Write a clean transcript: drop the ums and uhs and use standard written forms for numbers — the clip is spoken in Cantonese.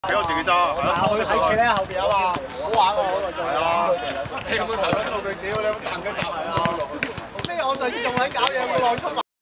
俾我自己揸，係咯， 我睇住咧後邊啊嘛，好玩喎嗰個做。 係啊，興嗰陣到佢屌你，彈佢搭啊！ 咩？我上次仲喺搞嘢，會浪出埋。